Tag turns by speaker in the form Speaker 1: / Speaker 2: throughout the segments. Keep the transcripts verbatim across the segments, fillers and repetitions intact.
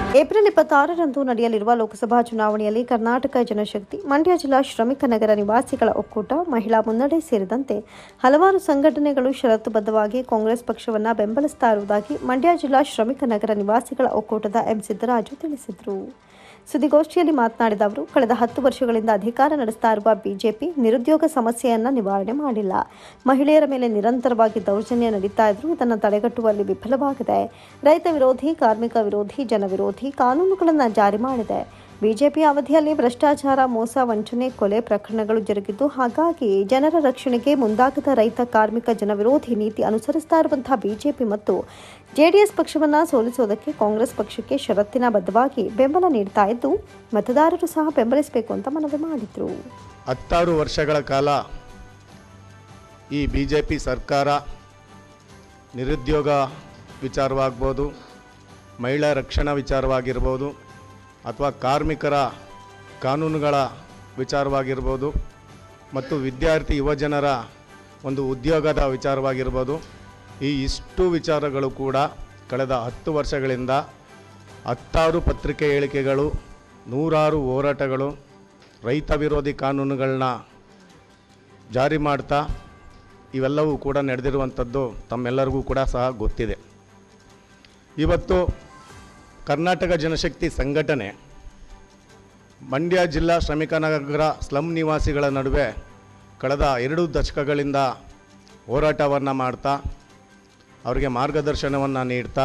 Speaker 1: April ಇಪ್ಪತ್ತಾರರಂದು ನಡೆಯಲಿರುವ ಲೋಕಸಭಾ ಚುನಾವಣೆಯಲ್ಲಿ ಕರ್ನಾಟಕ ಜನಶಕ್ತಿ, ಮಂಡ್ಯ ಜಿಲ್ಲಾ ಶ್ರಮಿಕ ನಗರ ನಿವಾಸಿಗಳ ಒಕ್ಕೂಟ, ಮಹಿಳಾ ಮುನ್ನಡೆ ಸೇರಿದಂತೆ ಹಲವಾರು ಸಂಘಟನೆಗಳು ಷರತ್ತುಬದ್ಧವಾಗಿ ಕಾಂಗ್ರೆಸ್ ಪಕ್ಷವನ್ನು ಬೆಂಬಲಿಸುತ್ತಾ ಇರುವುದಾಗಿ ಮಂಡ್ಯ ಜಿಲ್ಲಾ ಶ್ರಮಿಕ ನಗರ ನಿವಾಸಿಗಳ ಒಕ್ಕೂಟದ ಎಂ ಸಿದ್ದರಾಜು ತಿಳಿಸಿದರು. ಸುದ್ದಿಗೋಷ್ಠಿಯಲ್ಲಿ ಮಾತನಾಡಿದ ಅವರು, ಕಳೆದ ಹತ್ತು ವರ್ಷಗಳಿಂದ ಅಧಿಕಾರ ನಡೆಸ್ತಾ ಇರುವ ಬಿಜೆಪಿ ನಿರುದ್ಯೋಗ ಸಮಸ್ಯೆಯನ್ನು ನಿವಾರಣೆ ಮಾಡಿಲ್ಲ. ಮಹಿಳೆಯರ ಮೇಲೆ ನಿರಂತರವಾಗಿ ದೌರ್ಜನ್ಯ ನಡೀತಾ ಇದ್ರೂ ಇದನ್ನು ತಡೆಗಟ್ಟುವಲ್ಲಿ ವಿಫಲವಾಗಿದೆ. ರೈತ ವಿರೋಧಿ, ಕಾರ್ಮಿಕ ವಿರೋಧಿ, ಜನ ವಿರೋಧಿ ಕಾನೂನುಗಳನ್ನು ಜಾರಿ ಮಾಡಿದೆ. ಬಿಜೆಪಿ ಅವಧಿಯಲ್ಲಿ ಭ್ರಷ್ಟಾಚಾರ, ಮೋಸ, ವಂಚನೆ, ಕೊಲೆ ಪ್ರಕರಣಗಳು ಜರುಗಿದ್ದು, ಹಾಗಾಗಿ ಜನರ ರಕ್ಷಣೆಗೆ ಮುಂದಾಗದ ರೈತ, ಕಾರ್ಮಿಕ, ಜನ ವಿರೋಧಿ ನೀತಿ ಅನುಸರಿಸ್ತಾ ಇರುವಂತಹ ಬಿಜೆಪಿ ಮತ್ತು ಜೆಡಿಎಸ್ ಪಕ್ಷವನ್ನು ಸೋಲಿಸುವುದಕ್ಕೆ ಕಾಂಗ್ರೆಸ್ ಪಕ್ಷಕ್ಕೆ ಷರತ್ತಿನ ಬದ್ಧವಾಗಿ ಬೆಂಬಲ ನೀಡ್ತಾ ಇದ್ದು, ಮತದಾರರು ಸಹ ಬೆಂಬಲಿಸಬೇಕು ಅಂತ ಮನವಿ ಮಾಡಿದರು.
Speaker 2: ಹತ್ತಾರು ವರ್ಷಗಳ ಕಾಲ ಈ ಬಿಜೆಪಿ ಸರ್ಕಾರ ನಿರುದ್ಯೋಗ ವಿಚಾರವಾಗ್ಬೋದು, ಮಹಿಳಾ ರಕ್ಷಣಾ ವಿಚಾರವಾಗಿರ್ಬೋದು, ಅಥವಾ ಕಾರ್ಮಿಕರ ಕಾನೂನುಗಳ ವಿಚಾರವಾಗಿರ್ಬೋದು, ಮತ್ತು ವಿದ್ಯಾರ್ಥಿ ಯುವಜನರ ಒಂದು ಉದ್ಯೋಗದ ವಿಚಾರವಾಗಿರ್ಬೋದು, ಈ ಇಷ್ಟು ವಿಚಾರಗಳು ಕೂಡ ಕಳೆದ ಹತ್ತು ವರ್ಷಗಳಿಂದ ಹತ್ತಾರು ಪತ್ರಿಕೆ ಹೇಳಿಕೆಗಳು, ನೂರಾರು ಹೋರಾಟಗಳು, ರೈತ ವಿರೋಧಿ ಕಾನೂನುಗಳನ್ನ ಜಾರಿ ಮಾಡ್ತಾ ಇವೆಲ್ಲವೂ ಕೂಡ ನಡೆದಿರುವಂಥದ್ದು ತಮ್ಮೆಲ್ಲರಿಗೂ ಕೂಡ ಸಹ ಗೊತ್ತಿದೆ. ಇವತ್ತು ಕರ್ನಾಟಕ ಜನಶಕ್ತಿ ಸಂಘಟನೆ ಮಂಡ್ಯ ಜಿಲ್ಲಾ ಶ್ರಮಿಕ ನಗರ ಸ್ಲಮ್ ನಿವಾಸಿಗಳ ನಡುವೆ ಕಳೆದ ಎರಡು ದಶಕಗಳಿಂದ ಹೋರಾಟವನ್ನು ಮಾಡ್ತಾ, ಅವರಿಗೆ ಮಾರ್ಗದರ್ಶನವನ್ನು ನೀಡ್ತಾ,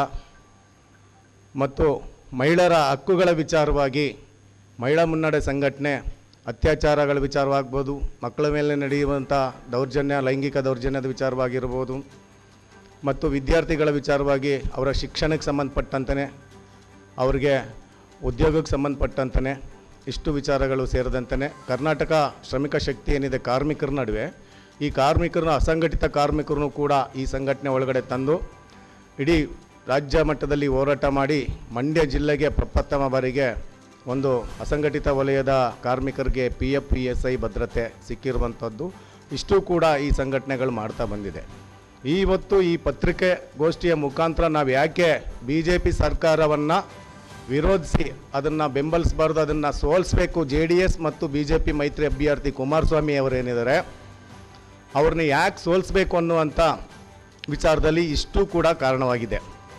Speaker 2: ಮತ್ತು ಮಹಿಳೆಯರ ಹಕ್ಕುಗಳ ವಿಚಾರವಾಗಿ ಮಹಿಳಾ ಮುನ್ನಡೆ ಸಂಘಟನೆ ಅತ್ಯಾಚಾರಗಳ ವಿಚಾರವಾಗ್ಬೋದು, ಮಕ್ಕಳ ಮೇಲೆ ನಡೆಯುವಂಥ ದೌರ್ಜನ್ಯ, ಲೈಂಗಿಕ ದೌರ್ಜನ್ಯದ ವಿಚಾರವಾಗಿರ್ಬೋದು, ಮತ್ತು ವಿದ್ಯಾರ್ಥಿಗಳ ವಿಚಾರವಾಗಿ ಅವರ ಶಿಕ್ಷಣಕ್ಕೆ ಸಂಬಂಧಪಟ್ಟಂತೆ, ಅವರಿಗೆ ಉದ್ಯೋಗಕ್ಕೆ ಸಂಬಂಧಪಟ್ಟಂತೆ ಇಷ್ಟು ವಿಚಾರಗಳು ಸೇರಿದಂತೆ ಕರ್ನಾಟಕ ಶ್ರಮಿಕ ಶಕ್ತಿ ಏನಿದೆ ಕಾರ್ಮಿಕರ ನಡುವೆ, ಈ ಕಾರ್ಮಿಕರನ್ನ ಅಸಂಘಟಿತ ಕಾರ್ಮಿಕರನ್ನು ಕೂಡ ಈ ಸಂಘಟನೆ ಒಳಗಡೆ ತಂದು ಇಡೀ ರಾಜ್ಯ ಮಟ್ಟದಲ್ಲಿ ಹೋರಾಟ ಮಾಡಿ ಮಂಡ್ಯ ಜಿಲ್ಲೆಗೆ ಪ್ರಪ್ರಥಮ ಬಾರಿಗೆ ಒಂದು ಅಸಂಘಟಿತ ವಲಯದ ಕಾರ್ಮಿಕರಿಗೆ P F P S I ಭದ್ರತೆ ಸಿಕ್ಕಿರುವಂಥದ್ದು ಇಷ್ಟು ಕೂಡ ಈ ಸಂಘಟನೆಗಳು ಮಾಡ್ತಾ ಬಂದಿದೆ. ಇವತ್ತು ಈ ಪತ್ರಿಕೆ ಗೋಷ್ಠಿಯ ಮುಖಾಂತರ ನಾವು ಯಾಕೆ ಬಿ ಜೆ ಪಿ ಸರ್ಕಾರವನ್ನು ವಿರೋಧಿಸಿ ಅದನ್ನು ಬೆಂಬಲಿಸಬಾರ್ದು, ಅದನ್ನು ಸೋಲಿಸಬೇಕು, ಜೆ ಡಿ ಎಸ್ ಮತ್ತು ಬಿ ಜೆ ಪಿ ಮೈತ್ರಿ ಅಭ್ಯರ್ಥಿ ಕುಮಾರಸ್ವಾಮಿ ಅವರೇನಿದ್ದಾರೆ ಅವ್ರನ್ನ ಯಾಕೆ ಸೋಲಿಸಬೇಕು ಅನ್ನುವಂಥ ವಿಚಾರದಲ್ಲಿ ಇಷ್ಟು ಕೂಡ ಕಾರಣವಾಗಿದೆ.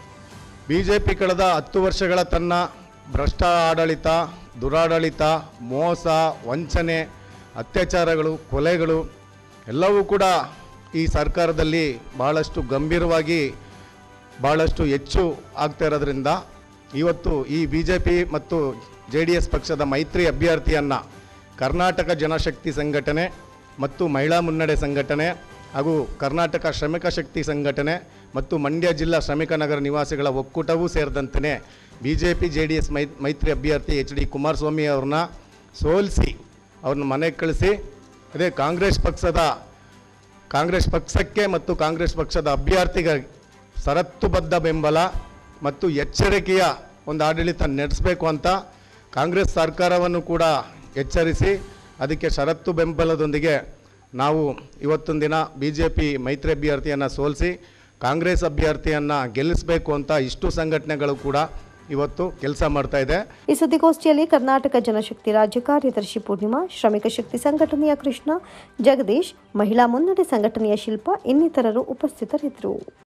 Speaker 2: ಬಿ ಜೆ ಪಿ ಕಳೆದ ಹತ್ತು ವರ್ಷಗಳ ತನ್ನ ಭ್ರಷ್ಟ ಆಡಳಿತ, ದುರಾಡಳಿತ, ಮೋಸ, ವಂಚನೆ, ಅತ್ಯಾಚಾರಗಳು, ಕೊಲೆಗಳು ಎಲ್ಲವೂ ಕೂಡ ಈ ಸರ್ಕಾರದಲ್ಲಿ ಭಾಳಷ್ಟು ಗಂಭೀರವಾಗಿ ಭಾಳಷ್ಟು ಹೆಚ್ಚು ಆಗ್ತಾ ಇರೋದ್ರಿಂದ ಇವತ್ತು ಈ ಬಿ ಜೆ ಪಿ ಮತ್ತು ಜೆ ಡಿ ಎಸ್ ಪಕ್ಷದ ಮೈತ್ರಿ ಅಭ್ಯರ್ಥಿಯನ್ನು ಕರ್ನಾಟಕ ಜನಶಕ್ತಿ ಸಂಘಟನೆ ಮತ್ತು ಮಹಿಳಾ ಮುನ್ನಡೆ ಸಂಘಟನೆ ಹಾಗೂ ಕರ್ನಾಟಕ ಶ್ರಮಿಕ ಶಕ್ತಿ ಸಂಘಟನೆ ಮತ್ತು ಮಂಡ್ಯ ಜಿಲ್ಲಾ ಶ್ರಮಿಕ ನಗರ ನಿವಾಸಿಗಳ ಒಕ್ಕೂಟವೂ ಸೇರಿದಂತೆ B J P J D S ಮೈ ಮೈತ್ರಿ ಅಭ್ಯರ್ಥಿ ಎಚ್ ಡಿ ಕುಮಾರಸ್ವಾಮಿ ಅವ್ರನ್ನ ಸೋಲಿಸಿ ಅವ್ರನ್ನ ಮನೆಗೆ ಕಳಿಸಿ, ಅದೇ ಕಾಂಗ್ರೆಸ್ ಪಕ್ಷದ ಕಾಂಗ್ರೆಸ್ ಪಕ್ಷಕ್ಕೆ ಮತ್ತು ಕಾಂಗ್ರೆಸ್ ಪಕ್ಷದ ಅಭ್ಯರ್ಥಿಗಳಿಗೆ ಷರತ್ತುಬದ್ಧ ಬೆಂಬಲ ಮತ್ತು ಎಚ್ಚರಿಕೆಯ ಒಂದು ಆಡಳಿತ ನಡೆಸಬೇಕು ಅಂತ ಕಾಂಗ್ರೆಸ್ ಸರ್ಕಾರವನ್ನು ಕೂಡ ಎಚ್ಚರಿಸಿ ಅದಕ್ಕೆ ಷರತ್ತು ಬೆಂಬಲದೊಂದಿಗೆ ನಾವು ಇವತ್ತೊಂದು ದಿನ ಬಿ ಜೆ ಪಿ ಮೈತ್ರಿ ಅಭ್ಯರ್ಥಿಯನ್ನು ಸೋಲಿಸಿ ಕಾಂಗ್ರೆಸ್ ಅಭ್ಯರ್ಥಿಯನ್ನು ಗೆಲ್ಲಿಸಬೇಕು ಅಂತ ಇಷ್ಟು ಸಂಘಟನೆಗಳು ಕೂಡ ಇವತ್ತು ಕೆಲಸ ಮಾಡ್ತಾ ಇದೆ.
Speaker 1: ಈ ಸುದ್ದಿಗೋಷ್ಠಿಯಲ್ಲಿ ಕರ್ನಾಟಕ ಜನಶಕ್ತಿ ರಾಜ್ಯ ಕಾರ್ಯದರ್ಶಿ ಪೂರ್ಣಿಮಾ, ಶ್ರಮಿಕ ಶಕ್ತಿ ಸಂಘಟನೆಯ ಕೃಷ್ಣ, ಜಗದೀಶ್, ಮಹಿಳಾ ಮುನ್ನಡೆ ಸಂಘಟನೆಯ ಶಿಲ್ಪ ಇನ್ನಿತರರು ಉಪಸ್ಥಿತರಿದ್ದರು.